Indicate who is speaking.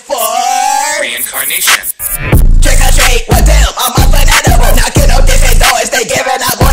Speaker 1: for
Speaker 2: reincarnation.
Speaker 1: trick or treat with them. I'm up an edible. Knocking on different doors, they giving out